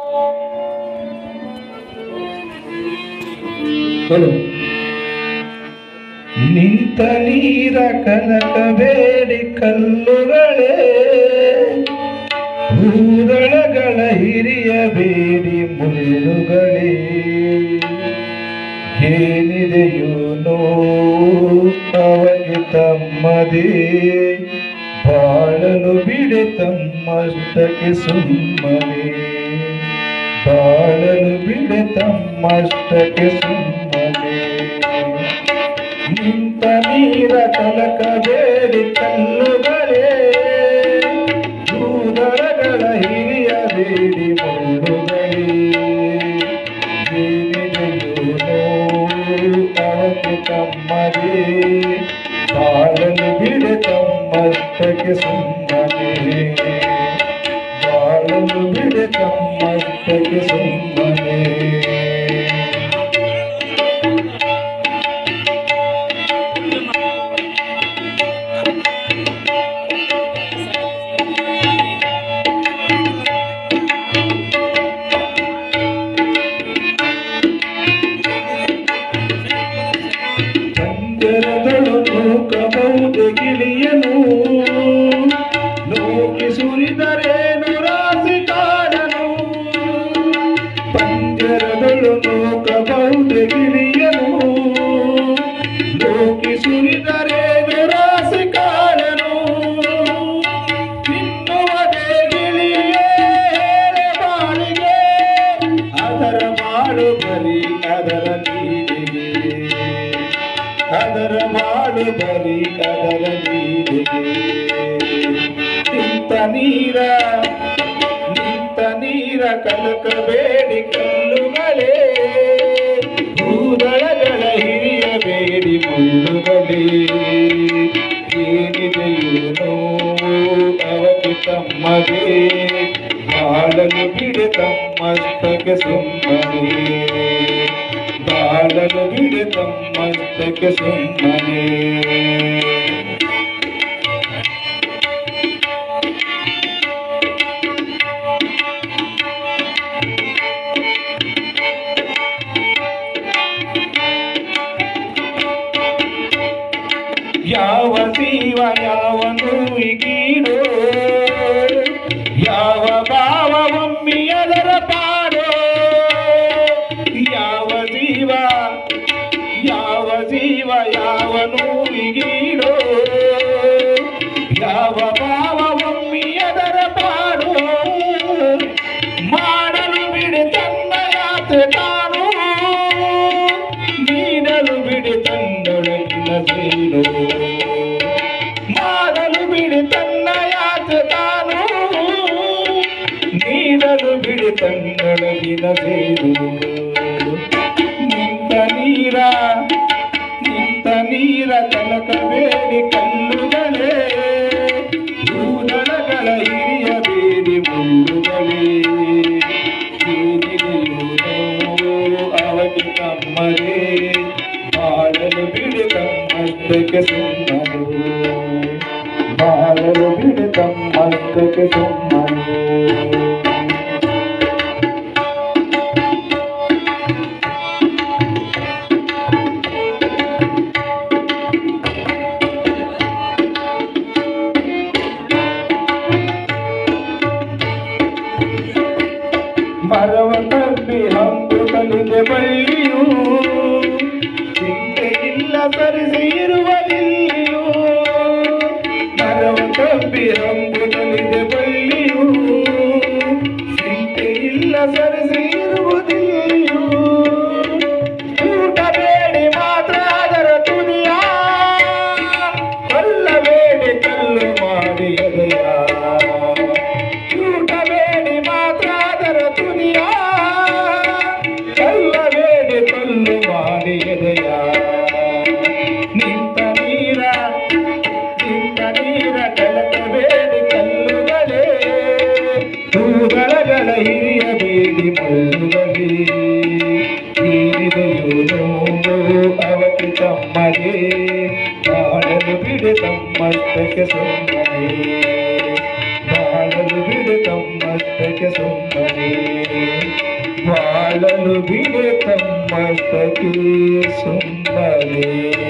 ನಿಂತ ನೀರ ಕನಕಬೇಡಿ ಕಲ್ಲುಗಳೇ, ಊರಳಗಳ ಹಿರಿಯಬೇಡಿ ಮುಳ್ಳುಗಳೇ. ಏನಿದೆಯೋ ನೋವಗೆ ತಮ್ಮದೇ, ಬಾಳಲು ಬಿಡೆ ತಮ್ಮಷ್ಟಕ್ಕೆ ಸುಮ್ಮನೆ, ಬಾಳಲು ಬಿಡೆ ತಮ್ಮಷ್ಟಕ್ಕೆ ಸುಮ್ಮನೆ. ನಿಂತ ನೀರ ಕಲಕಬೇಡಿ ಕಲ್ಲುಗಳೇ, ದೂರಗಳ ಹಿರಿಯಬೇಡಿ ಮುಳ್ಳುಗಳೇ. ಏನಿದೆಯೋ ಅವಕ್ಕೆ ತಮ್ಮದೇ, ಬಾಳಲು ಬಿಡೆ ತಮ್ಮಷ್ಟಕ್ಕೆ ಸುಮ್ಮನೆ, ಬಾಳಲು ಬಿಡೆ ತಮ್ಮಷ್ಟಕ್ಕೆ ಸುಮ್ಮನೆ. ಪಂಜರದಳು ನೂಕಬಹುದೆ ಗಿಳಿಯನು, ನೂಕಿ ಸುರಿದರೇನು ರಾಶಿ ಕಾಡನು. ಪಂಜರದಳು ನೂಕಬಹುದೆ ಗಿಳಿಯನು, ನೂಕಿ ಸುರಿದರೇನು ರಾಶಿ ಕಾಡನು. ತಿನ್ನುವುದೇ ಗಿಳಿಯೇ ಬಾಳಿಗೆ, ಅದರ ಬಾಳು ಬರೀ ಅದರ ನೀರಿಗೆ, ಅದರ ಬಾಳು ಬರೀ ಅದರ ನೀರಿಗೆ. ನಿಂತ ನೀರ ಕಲಕಬೇಡಿ ಕಲ್ಲುಗಳೇ, ಭೂದಳಗಳ ಹಿರಿಯಬೇಡಿ ಮುಳ್ಳುಗಳೇ. ಏನಿದೆಯೋ ನೋವು ಅವಕ್ಕೆ ತಮ್ಮದೇ, ಬಾಳಲು ಬಿಡೆ ತಮ್ಮಷ್ಟಕ್ಕೆ ಸುಮ್ಮನೆ, ಬಾಳಲು ಬಿಡೆ ತಮ್ಮಷ್ಟಕ್ಕೆ ಸುಮ್ಮನೆ. ಯಾವ ಜೀವ ಯಾವನು ಈಗೀಡೋ, ಯಾವ ಭಾವ ಒಮ್ಮಿ ಅದರ ಪಾಡೋ. ಯಾವ ಜೀವ ಯಾವನು ಈಗೀಡೋ, ಯಾವ ಭಾವ ಒಮ್ಮಿ ಅದರ ಪಾಡೋ. ಮಾಡಲು ಬಿಡಿ ತನ್ನ ಯಾತ್ರೆ ತಾನು, ನೀಡಲು ಬಿಡಿ ತನ್ನೊಳಗಿನ ಸೇನು. ಮಾಡಲು ಬಿಡಿ ತನ್ನ ಯಾತ್ರೆ ತಾನು, ನೀಡಲು ಬಿಡಿ ತನ್ನೊಳಗಿನ ಸೇನು. ನಿಂತ ನೀರ ಕಲಕಬೇಡಿ ಕಲ್ಲುಗಳೇ, ಭೂದಳಗಳ ಹಿರಿಯಬೇಡಿ ಮುಳ್ಳುಗಳೇ. ಏನಿದೆಯೋ ಅವಕ್ಕೆ ತಮ್ಮದೇ, ಬಾಳಲು ಬಿಡೆ ತಮ್ಮಷ್ಟಕ್ಕೆ ಸುಮ್ಮನೆ, ಬಾಳಲು ಬಿಡೆ ತಮ್ಮಷ್ಟಕ್ಕೆ ಸುಮ್ಮನೆ. ಮರವ ತಬ್ಬಿ ಹಂಬುತ್ತಲಿದೆ ಬಳ್ಳಿಯು, ಚಿಂತೆಯಿಲ್ಲ ಸರಿಸಿ ಇರುವಲ್ಲಿಯೂ. ಮರವ ತಬ್ಬಿ ಹಂಬುತ್ತಲಿದೆ ಬಳ್ಳಿಯು, ಚಿಂತೆಯಿಲ್ಲ ಸರಿಸಿ ಇರುವುದಿಲ್ಲಿಯೂ. ಊಟಬೇಡಿ ಮಾತ್ರ ಅದರ ತುದಿಯ, ಕೊಲ್ಲಬೇಡಿ ಕಲ್ಲು ಮಾಡಿ ಎದೆಯ. ಊಟಬೇಡಿ ಮಾತ್ರ ಅದರ ತುದಿಯ, ಕಲ್ಲಬೇಡಿ ಕಲ್ಲು ಮಾಡಿ ಎದೆಯ. ನಿಂತ ನೀರ ಕಲಕಬೇಡಿ ಕಲ್ಲುಗಳೇ, ಭೂದಳಗಳ ಹಿರಿಯಬೇಡಿ ಮುಳ್ಳುಗಳೇ. ಅಳಲು ಬಿಡೆ ತಮ್ಮಷ್ಟಕ್ಕೆ ಸುಮ್ಮನೆ